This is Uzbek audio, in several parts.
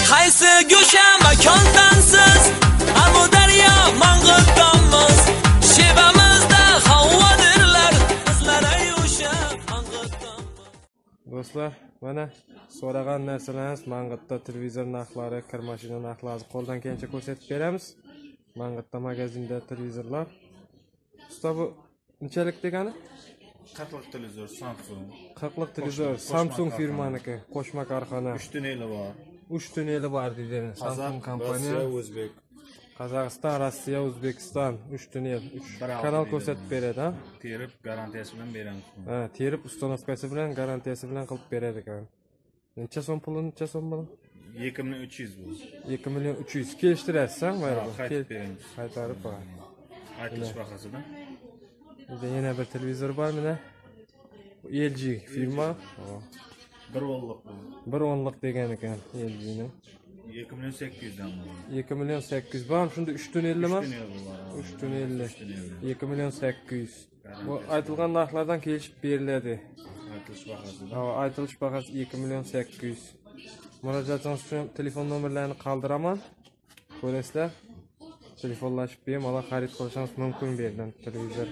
Qaysi go'sha makondansiz, Amu daryo mang'itdanmiz. Shevamizda havodirlar, qizlar ayusha mang'itdanmiz. Do'stlar, mana so'ragan narsalarimiz Mang'itda televizor narxlari, kir mashina narxlari qo'ldan kelgancha ko'rsatib beramiz. Mang'itda magazinda televizorlar. Usta bu nechalik degani? 40lik televizor Samsung. 40lik televizor Samsung firmaniki, qo'shma korxona. 3 tunneli bor. 3 tunneli bor deydi. Samsung kompaniya. Rossiya, O'zbek. Qozog'iston, Rossiya, O'zbekiston 3 tunnel, 3 kanal ko'rsatib beradi, ha? Terib garantiyasi bilan beramiz. Ha, terib ustanovkasi bilan, garantiyasi bilan qilib beradi ekan. Necha so'm puli, necha so'm bu? 2300 bu. 2.300.000 kelishtirasiz-a, mayli. Qaytib beramiz. Qaytarib qo'y. Aytilish bahosidan. Burada yana bir televizor bor mana. LG firma. 1 o'nliq bu. 1 o'nliq degan ekan LG'ning. 2.800 dan bu. 2.800.000 bor, shunda 3 tunnellimi? 3 tunneli bor. 3 tunnelli. 2.800.000. Bu aytilgan narxlardan kelishib beriladi. Aytilish bahosidan. Ha, aytilish bahasi 2.800.000. Murojaatingiz uchun telefon nomerlarini qoldiraman. Ko'rasizlar. Telefonlashib bemalol xarid qilishingiz mumkin bu yerdan televizor.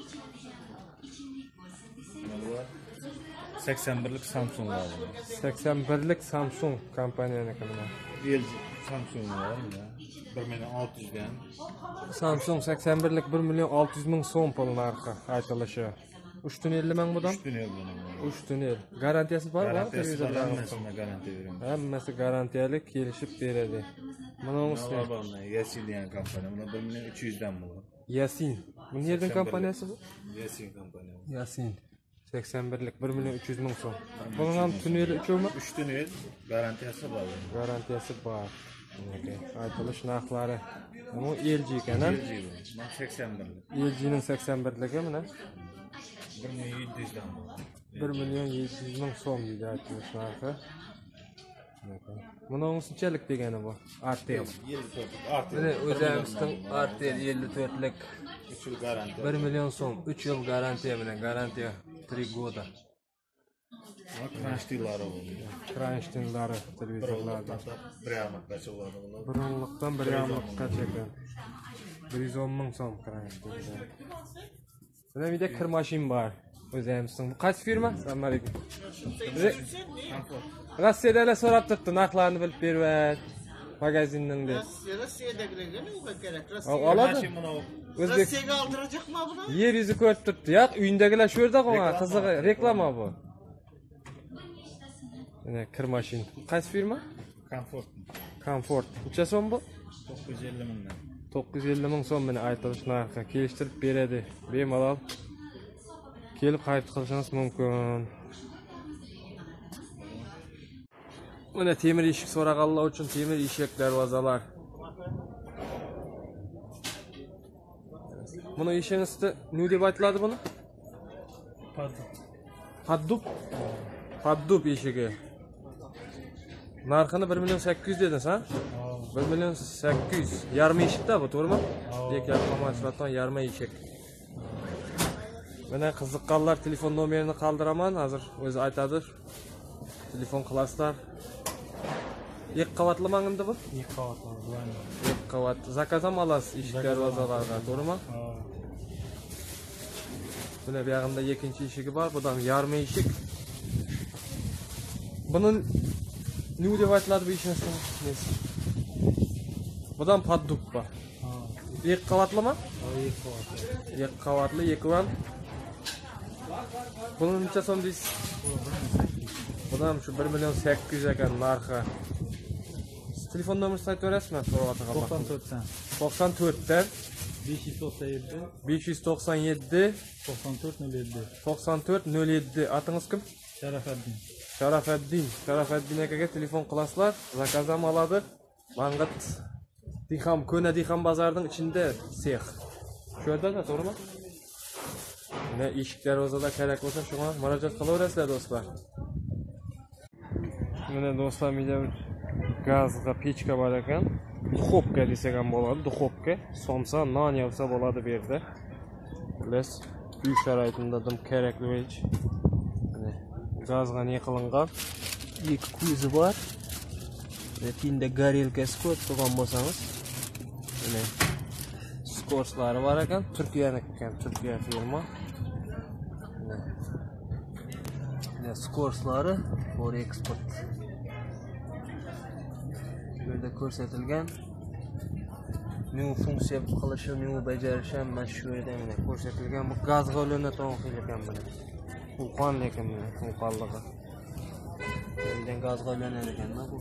81lik Samsung bor. 81lik Samsung kompaniyaniku mana. LG Samsung bor. 1.600 dan. Samsung 81lik 1.600.000 so'm pul narxi aytilishi. 3 tunnelli men budan? 3 tunnel bu. 3 tunnel. Garantiyasi bor-ku televizorlarning garantiya beramiz. Hammasi garantiyali kelishib beradi. Mana ustida Yasin degan kompaniya. Buni 1.300 dan bu. Yasin. Bu yerdan kompaniyasi bu? Yasin kompaniyasi. Yasin. 81lik 1.300.000 so'm. Bunun ham tunneli uchumi? 3 tunnel garantiyasi bor. Garantiyasi bor. Aytilish narxlari. Bu LG ekan, ha? LG bu. 81lik. LG ning 81ligi mana 1.700 dan bu. 1.700.000 so'm deydi aytilish narxi. Buni unchalik degani bu. Artel. 54. Artel. Mana o'zimizning Artel 54lik 3 yil garantiya. 1 million so'm, 3 yil garantiya bilan, garantiya 3 goda. Kranshtinlari bu. Kranshtinlari televizorlarda. 1.5 bo'ladi bular. Bir o'nliqdan 1.5gacha ekan. 110.000 so'm kranshtin. Mana bir de kir mashin bor. O'zimizning. Bu qaysi firma? Assalomu alaykum. Rossiyada so'rab turibdi, narxlarni bilib berib. Magazinning de. Rossiyadagilarga nima kerak? Oladi. Rossiyaga oldirajaqmi buni? Yer yuzi ko'rib turibdi. Yo'q, uyindagilar shu yerda qolgan. Qizig'i reklama bu. Mana kir mashin. Qaysi firma? Comfort. Comfort. Necha so'm bu? 950 mingdan. 950.000 so'm meni aytilish narxi kelishtirib beradi. Bemalol kelib xarid qilishingiz mumkin. Mana temir eshik so'raganlar uchun temir eshik darvozalar. Buni eshigingizda nima deb aytiladi buni? Paddub. Paddub eshigi. Narxini 1.800.000 dedingiz, ha? 1.800.000. Yarım eshikda bu, to'g'rimi? Lekin qamashlatdan yarım eshik. Mana qiziqqanlar telefon nomerini qoldiraman, hozir o'zi aytadi. Telefon qilasizlar. 2 qavatli mang'indi bu? 2 qavatli. 2 qavat. Zakaz ham olasiz eshik darvozalarga, to'g'rimi? Buni bu yerda ikkinchi eshigi bor, bu ham yarım eshik. Buni nima deb aytiladi bu eshikni? Bu ham paddub bor. 2 qavatlimi? 2 qavatli. 2 qavatli, 2 van. Buni necha so'm deysiz? Bu ham shu 1.800.000 ekan narxi. Telefon nomeringizni aytib berasizmi? 94dan. 94dan 597 597 9407. 9407. Atingiz kim? Sharafaddin. Sharafaddin akaga telefon qilasizlar, zakaz ham oladi. Mang'it Diham, Ko'na Diham bozorining ichida sex. Shu yerda, to'g'rimi? Mana eshik darvozada kerak bo'lsa, shunga murojaat qilaverasizlar do'stlar. Mana do'stlar, menda gazga pechka bor ekan. Duxovka desak ham bo'ladi, duxovka. Somsa, non yopsa bo'ladi bu yerda. Biz uy sharoitida dim kerakli hech. Mana gazga ne qilingan. 2 ko'zi bor. Tinde горелкасы ko'p turgan bo'lsangiz, mana skorslari bor ekan, Turkiyaniki ekan, Turkiya firma. Mana skorslari for export. Burada ko'rsatilgan new funksiya qilishi, new bajarishi ham mana shu yerda mana ko'rsatilgan. Bu gaz g'olini to'g'ri ekan buni. Vulqon lekin buni, vulqonligi. Bundan gaz g'olanar ekan bu.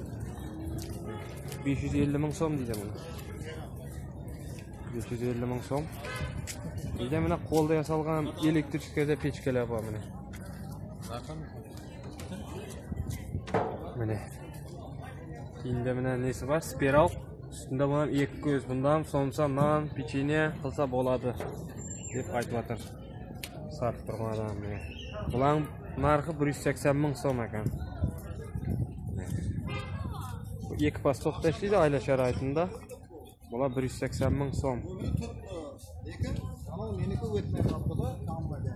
550 ming so'm deydi buni. 550 ming so'm. Deydi mana qo'lda yasalgan elektrikada pechkalar bor mana. Mana. Endi mana nesi bor? Spiral. Ustida ham ikki ko'z. Bundan somsa non, pechenye qilsa bo'ladi deb aytib sotib turgan odam mana. Bular narxi 180 ming so'm ekan. Iki pas to'xtashdi oila sharoitida. Bular 180 ming so'm.